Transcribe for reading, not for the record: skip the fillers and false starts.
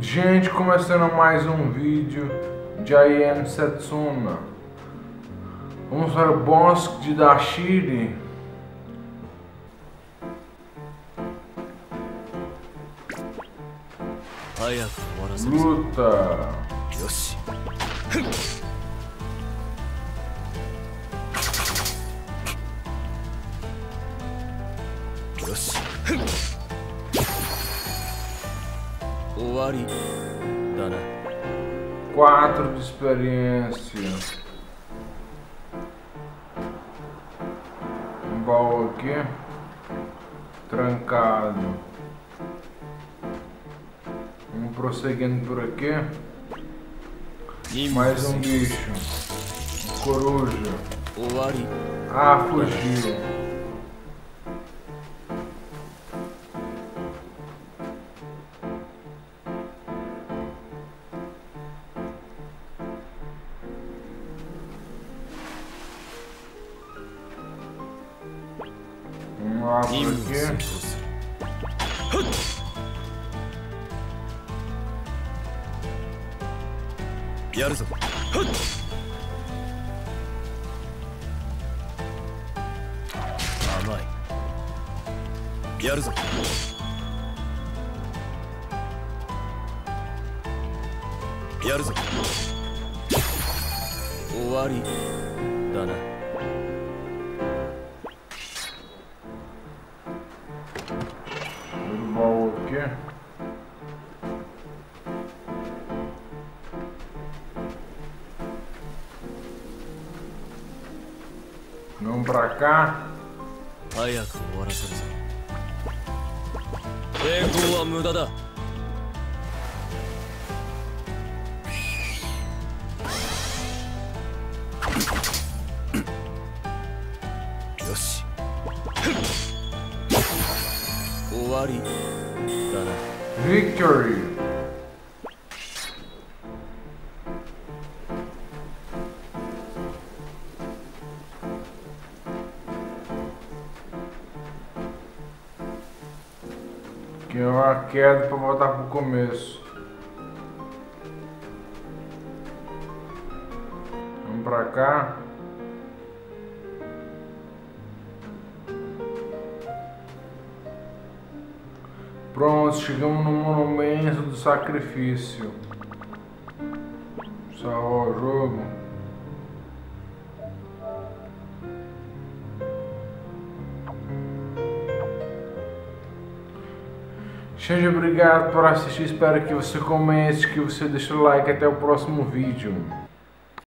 Gente, começando mais um vídeo de I Am Setsuna. Vamos para o bosque de Dashiri. Luta. Yoshi. Yoshi. 終わりだな。 4 de experiência. Um baú aqui. Trancado. Vamos prosseguindo por aqui. Mais um bicho. Coruja. 終わり。 Ah, fugiu. Vamos lá por aqui. やるぞ。甘い。やるぞ。やるぞ。終わりだな。 Outro baú aqui. Vamos pra cá. 早く終わらせるぞ。抵抗は無駄だ。よし。終わりだな。 Victory. Aqui é uma queda para voltar pro começo. Vamos pra cá. Pronto, chegamos no monumento do sacrifício. Salvar o jogo. Gente, obrigado por assistir. Espero que você comente, que você deixe o like. Até o próximo vídeo.